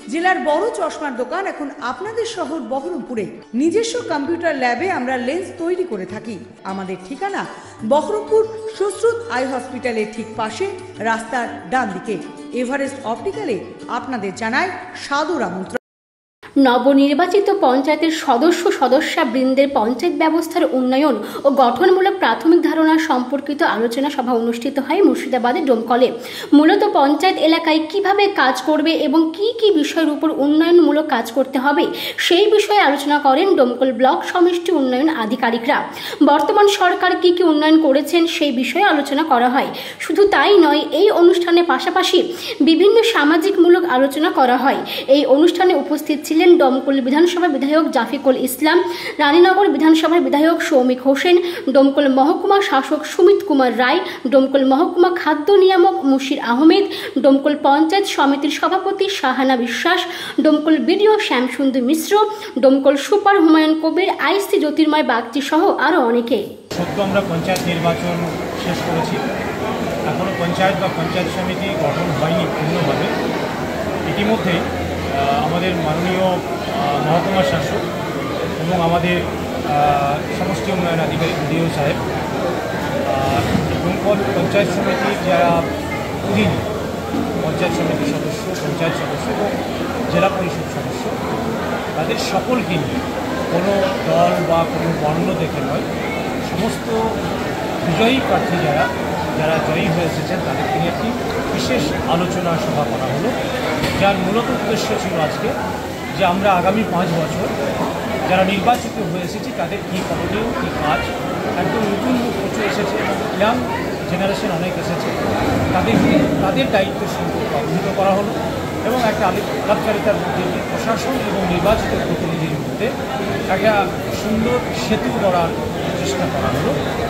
জেলার বড় চশমার দোকান এখন আপনাদের শহর বহরমপুরে। নিজস্ব কম্পিউটার ল্যাবে আমরা লেন্স তৈরি করে থাকি। আমাদের ঠিকানা বহরমপুর সুশ্রুত আই হসপিটালের ঠিক পাশে, রাস্তার ডান দিকে। এভারেস্ট অপটিক্যালে আপনাদের জানায় সাদর আমন্ত্রণ। নবনির্বাচিত পঞ্চায়েতের সদস্যবৃন্দের পঞ্চায়েত ব্যবস্থার উন্নয়ন ও গঠনমূলক প্রাথমিক ধারণা সম্পর্কিত আলোচনা সভা অনুষ্ঠিত হয় মুর্শিদাবাদের ডোমকলে। মূলত পঞ্চায়েত এলাকায় কিভাবে কাজ করবে এবং কি কি বিষয়ের উপর উন্নয়নমূলক কাজ করতে হবে সেই বিষয়ে আলোচনা করেন ডোমকল ব্লক সমষ্টি উন্নয়ন আধিকারিকরা। বর্তমান সরকার কি কি উন্নয়ন করেছেন সেই বিষয়ে আলোচনা করা হয়। শুধু তাই নয়, এই অনুষ্ঠানের পাশাপাশি বিভিন্ন সামাজিকমূলক আলোচনা করা হয়। এই অনুষ্ঠানে উপস্থিত ছিলেন ডোমকল বিধানসভার বিধায়ক জাফিকুল ইসলাম, রানীনগর বিধানসভার বিধায়ক সৌমিক হোসেন, ডোমকল মহকুমা শাসক সুমিত কুমার রায়, ডোমকল মহকুমা খাদ্য নিয়ামক মুশির আহমেদ, ডোমকল পঞ্চায়েত সমিতির সভাপতি Shahana Biswas, Domkal BDO Shyamsundar Mishra, Domkal super Humayun Kabir, IC Jyotirmoy Bagchi সহ আরও অনেকে। সত্য আমরা পঞ্চায়েত নির্বাচন শেষ করেছি, এখনও পঞ্চায়েত বা পঞ্চায়েত সমিতি গঠন হয়নি পূর্ণভাবে। ইতিমধ্যেই আমাদের মাননীয় মহকুমা শাসক এবং আমাদের সমষ্টি উন্নয়ন আধিকারিক বিডিও সাহেব, ডোমকল পঞ্চায়েত সমিতির যারা অধীন পঞ্চায়েত সমিতির সদস্য, পঞ্চায়েত সদস্য এবং জেলা পরিষদ সদস্য, তাদের সকলকে নিয়ে কোনো দল বা কোনো বর্ণ দেখে নয়, সমস্ত বিজয়ী প্রার্থী যারা জয়ী হয়ে এসেছেন তাদেরকে নিয়ে একটি বিশেষ আলোচনা সভা করা হলো, যার মূলত উদ্দেশ্য ছিল আজকে যে আমরা আগামী 5 বছর যারা নির্বাচিত হয়ে এসেছি তাদের কী করণীয়, কী কাজ, একদম নতুন মুখ প্রচুর এসেছে এবং ইয়াং জেনারেশন অনেক এসেছে, তাদের দায়িত্বের সম্পর্কে অবহিত করা হলো এবং একটা আলাপচারিতার মধ্যে প্রশাসন এবং নির্বাচিত প্রতিনিধির মধ্যে একটা সুন্দর সেতু গড়ার চেষ্টা করা হলো।